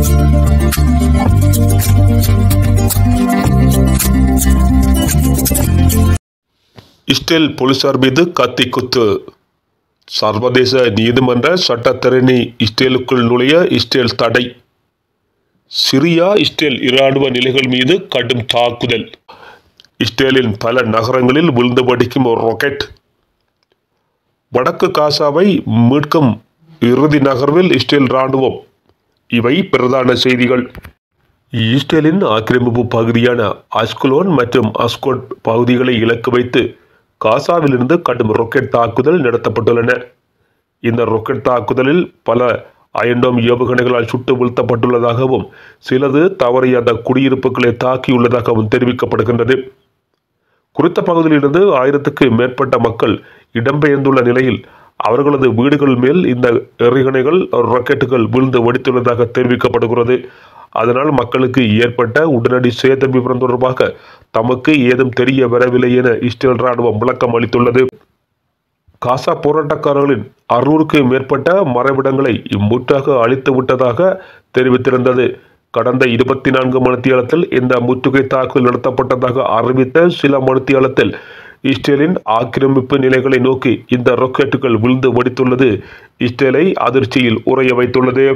Israel போலீசார் மீது கத்தி குத்து. சர்வதேச நீதிமன்ற சட்டத்தரணி இஸ்ரேலுக்குள் நுழைய இஸ்ரேல் தடை. சிரியா இஸ்ரேல் இராணுவ நிலைகள் மீது கடும் தாக்குதல். இஸ்ரேலின் பல நகரங்களில் விழுந்து படிக்கும் ஒரு ராக்கெட். வடக்கு காசாவை மீட்கும் இறுதி நகர்வில் இஸ்ரேல் இராணுவம். இவை பிரதான செய்திகள். இஸ்ரேலின் ஆக்கிரமிப்பு பகுதியான அஸ்கலோன் மற்றும் அஸ்கோட் பகுதிகளை இலக்கு வைத்து காசாவிலிருந்து கடும் ராக்கெட் தாக்குதல் நடத்தப்பட்டுள்ளன. இந்த ராக்கெட் தாக்குதலில் பல அயன்டோம் ஏவுகணைகளால் சுட்டு வீழ்த்தப்பட்டுள்ளதாகவும் சிலது தவறி அந்த குடியிருப்புகளை தாக்கியுள்ளதாகவும் தெரிவிக்கப்படுகின்றது. குறித்த பகுதியிலிருந்து 1000க்கு மேற்பட்ட மக்கள் இடம்பெயர்ந்துள்ள நிலையில் அவர்களது வீடுகள் மேல் இந்த எறிகணைகள் ராக்கெட்டுகள் வீழ்ந்து வெடித்துள்ளதாக தெரிவிக்கப்படுகிறது. அதனால் மக்களுக்கு ஏற்பட்ட உடனடி சேத விவரம் தொடர்பாக தமக்கு ஏதும் தெரிய வரவில்லை என இஸ்ரேல் இராணுவம் விளக்கம் அளித்துள்ளது. காசா போராட்டக்காரர்களின் 600க்கு மேற்பட்ட மறைவிடங்களை முற்றாக அழித்து விட்டதாக தெரிவித்திருந்தது. கடந்த 24 மணித்தியாலத்தில் இந்த முற்றுகை தாக்குதல் நடத்தப்பட்டதாக அறிவித்த சில மணித்தியாலத்தில் இஸ்ரேலின் ஆக்கிரமிப்பு நிலைகளை நோக்கி இந்த ராக்கெட்டுகள் விழுந்து வெடித்துள்ளது இஸ்ரேலை அதிர்ச்சியில் உறைய வைத்துள்ளது.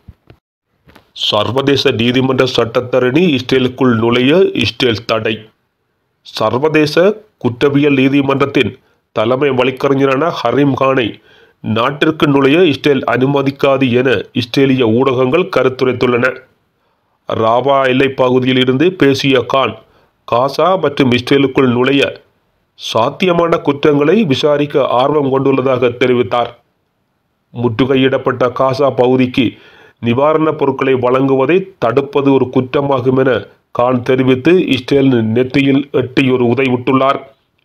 சர்வதேச நீதிமன்ற சட்டத்தரணி இஸ்ரேலுக்குள் நுழைய இஸ்ரேல் தடை. சர்வதேச குற்றவியல் நீதிமன்றத்தின் தலைமை வழக்கறிஞரான ஹரீம் கானை நாட்டிற்கு நுழைய இஸ்ரேல் அனுமதிக்காது என இஸ்ரேலிய ஊடகங்கள் கருத்துரைத்துள்ளன. ராபா எல்லைப் பகுதியில் இருந்து பேசிய கான் காசா மற்றும் இஸ்ரேலுக்குள் நுழைய சாத்தியமான குற்றங்களை விசாரிக்க ஆர்வம் கொண்டுள்ளதாக தெரிவித்தார். முற்றுகையிடப்பட்ட காசா பகுதிக்கு நிவாரணப் பொருட்களை வழங்குவதை தடுப்பது ஒரு குற்றமாகும் என கான் தெரிவித்து இஸ்ரேலின் நெத்தியில் எட்டி ஒரு உதைவிட்டுள்ளார்.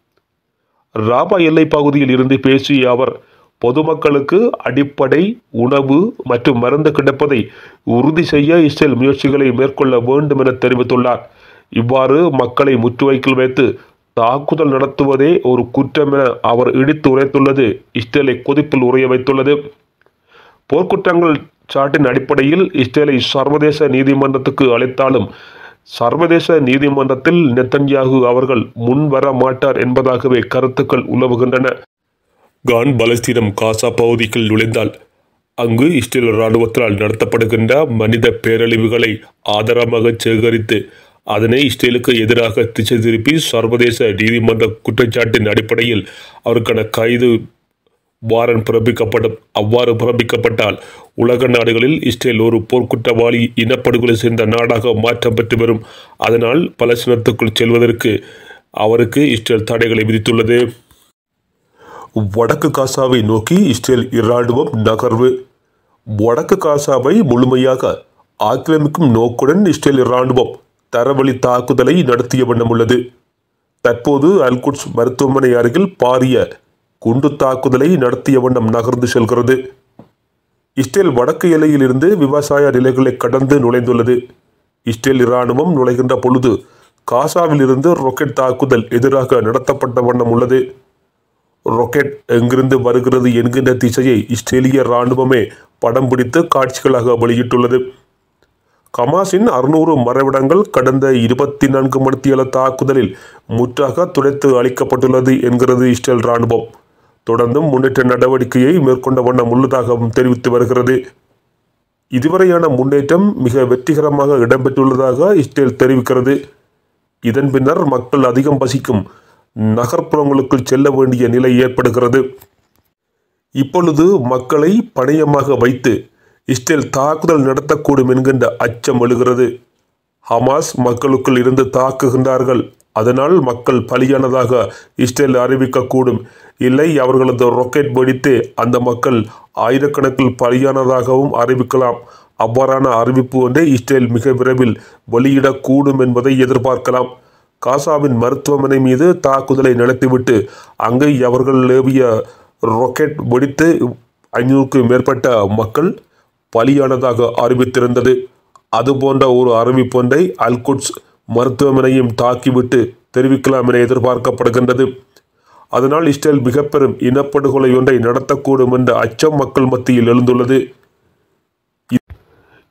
ராபா எல்லை பகுதியில் இருந்து பேசிய அவர் பொதுமக்களுக்கு அடிப்படை உணவு மற்றும் மருந்து கிடைப்பதை உறுதி செய்ய இஸ்ரேல் முயற்சிகளை மேற்கொள்ள வேண்டும் என தெரிவித்துள்ளார். இவ்வாறு மக்களை முற்றுகைக்குள் வைத்து தாக்குதல் நடத்துவதே ஒரு குற்றம் என அவர் இடித்து உரைத்துள்ளது இஸ்ரேலை கொதிப்பில் உறைய வைத்துள்ளது. போர்க்குற்றங்கள் சாட்டின் அடிப்படையில் இஸ்ரேலை சர்வதேச நீதிமன்றத்துக்கு அழைத்தாலும் சர்வதேச நீதிமன்றத்தில் நெத்தன்யாகு அவர்கள் முன்வர மாட்டார் என்பதாகவே கருத்துக்கள் உலவுகின்றன. கான் பாலஸ்தீனம் காசா பகுதிக்குள் நுழைந்தால் அங்கு இஸ்ரேல் இராணுவத்தால் நடத்தப்படுகின்ற மனித பேரழிவுகளை ஆதாரமாக சேகரித்து அதனை இஸ்ரேலுக்கு எதிராக திசை திருப்பி சர்வதேச நீதிமன்ற குற்றச்சாட்டின் அடிப்படையில் அவருக்கான கைது வாரண்ட் பிறப்பிக்கப்படும். அவ்வாறு பிறப்பிக்கப்பட்டால் உலக நாடுகளில் இஸ்ரேல் ஒரு போர்க்குற்றவாளி இனப்படுகொலை செய்த நாடாக மாற்றம் பெற்று வரும். அதனால் பலஸ்தீனத்துக்குள் செல்வதற்கு அவருக்கு இஸ்ரேல் தடைகளை விதித்துள்ளது. வடக்கு காசாவை நோக்கி இஸ்ரேல் இராணுவம் நகர்வு. வடக்கு காசாவை முழுமையாக ஆக்கிரமிக்கும் நோக்குடன் இஸ்ரேல் இராணுவம் தரவழி தாக்குதலை நடத்திய வண்ணம் உள்ளது. தற்போது அல்குட்ஸ் மருத்துவமனை அருகில் பாரிய குண்டு தாக்குதலை நடத்திய வண்ணம் நகர்ந்து செல்கிறது. இஸ்ரேல் வடக்கு எல்லையில் இருந்து விவசாய நிலைகளை கடந்து நுழைந்துள்ளது. இஸ்ரேல் இராணுவம் நுழைகின்ற பொழுது காசாவில் இருந்து ராக்கெட் தாக்குதல் எதிராக நடத்தப்பட்ட வண்ணம் உள்ளது. ராக்கெட் எங்கிருந்து வருகிறது என்கின்ற திசையை இஸ்ரேலிய இராணுவமே படம் பிடித்து காட்சிகளாக வெளியிட்டுள்ளது. ஹமாஸின் 600 மறைவிடங்கள் கடந்த 24 மணித்தியால தாக்குதலில் முற்றாக துடைத்து அளிக்கப்பட்டுள்ளது என்கிறது இஸ்ரேல் இராணுவம். தொடர்ந்தும் முன்னேற்ற நடவடிக்கையை மேற்கொண்ட வண்ணம் உள்ளதாகவும் தெரிவித்து வருகிறது. இதுவரையான முன்னேற்றம் மிக வெற்றிகரமாக இடம்பெற்றுள்ளதாக இஸ்ரேல் தெரிவிக்கிறது. இதன் பின்னர் மக்கள் அதிகம் வசிக்கும் நகர்ப்புறங்களுக்குள் செல்ல வேண்டிய நிலை ஏற்படுகிறது. இப்பொழுது மக்களை பணயமாக வைத்து இஸ்ரேல் தாக்குதல் நடத்தக்கூடும் என்கின்ற அச்சம் எழுகிறது. ஹமாஸ் மக்களுக்குள் இருந்து தாக்குகின்றார்கள், அதனால் மக்கள் பலியானதாக இஸ்ரேல் அறிவிக்கக்கூடும். இல்லை, அவர்களது ராக்கெட் வெடித்து அந்த மக்கள் ஆயிரக்கணக்கில் பலியானதாகவும் அறிவிக்கலாம். அவ்வாறான அறிவிப்பு ஒன்றை இஸ்ரேல் மிக விரைவில் வெளியிடக்கூடும் என்பதை எதிர்பார்க்கலாம். காசாவின் மருத்துவமனை மீது தாக்குதலை நடத்திவிட்டு அங்கே அவர்கள் ஏவிய ராக்கெட் வெடித்து 500க்கு மேற்பட்ட மக்கள் பலியானதாக அறிவித்திருந்தது. அதுபோன்ற ஒரு அறிவிப்பொன்றை அல்குட்ஸ் மருத்துவமனையும் தாக்கிவிட்டு தெரிவிக்கலாம் என எதிர்பார்க்கப்படுகின்றது. அதனால் இஸ்ரேல் மிக பெரும் இனப்படுகொலை ஒன்றை நடத்தக்கூடும் என்ற அச்சம் மக்கள் மத்தியில் எழுந்துள்ளது.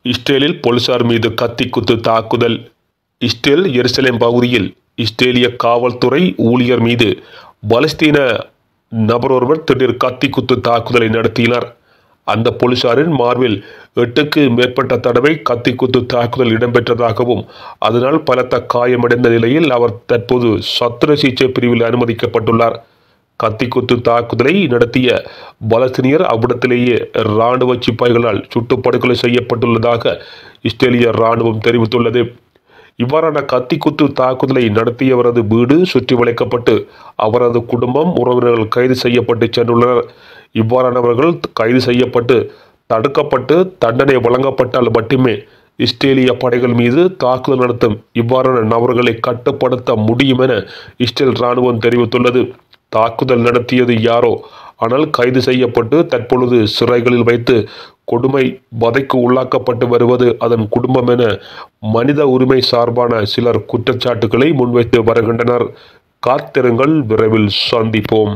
இஸ்ரேலில் போலீசார் மீது கத்திக்குத்து தாக்குதல். இஸ்ரேல் எருசலேம் பகுதியில் இஸ்ரேலிய காவல்துறை ஊழியர் மீது பாலஸ்தீன நபர் ஒருவர் திடீர் கத்திக்குத்து தாக்குதலை நடத்தினார். அந்த போலீசாரின் மார்பில் 8க்கு மேற்பட்ட தடவை கத்திக்குத்து தாக்குதல் இடம்பெற்றதாகவும் அதனால் பலத்த காயமடைந்த நிலையில் அவர் தற்போது சத்திர சிகிச்சை பிரிவில் அனுமதிக்கப்பட்டுள்ளார். கத்திக்குத்து தாக்குதலை நடத்திய பாலஸ்தீனியர் அவ்விடத்திலேயே இராணுவ சிப்பாய்களால் சுட்டுப்படுகொலை செய்யப்பட்டுள்ளதாக இஸ்ரேலிய இராணுவம் தெரிவித்துள்ளது. இவ்வாறான கத்திக்குத்து தாக்குதலை நடத்தியவரது வீடு சுற்றி வளைக்கப்பட்டு அவரது குடும்பம் உறவினர்கள் கைது செய்யப்பட்டு சென்றுள்ளனர். இவ்வாறானவர்கள் கைது செய்யப்பட்டு தடுக்கப்பட்டு தண்டனை வழங்கப்பட்டால் மட்டுமே இஸ்ரேலிய படைகள் மீது தாக்குதல் நடத்தும் இவ்வாறான நபர்களை கட்டுப்படுத்த முடியும் என இஸ்ரேல் இராணுவம் தெரிவித்துள்ளது. தாக்குதல் நடத்தியது யாரோ, ஆனால் கைது செய்யப்பட்டு தற்பொழுது சிறைகளில் வைத்து கொடுமை வதைக்கு உள்ளாக்கப்பட்டு வருவது அதன் குடும்பம் என மனித உரிமை சார்பான சிலர் குற்றச்சாட்டுகளை முன்வைத்து வருகின்றனர். காத்திருங்கள், விரைவில் சந்திப்போம்.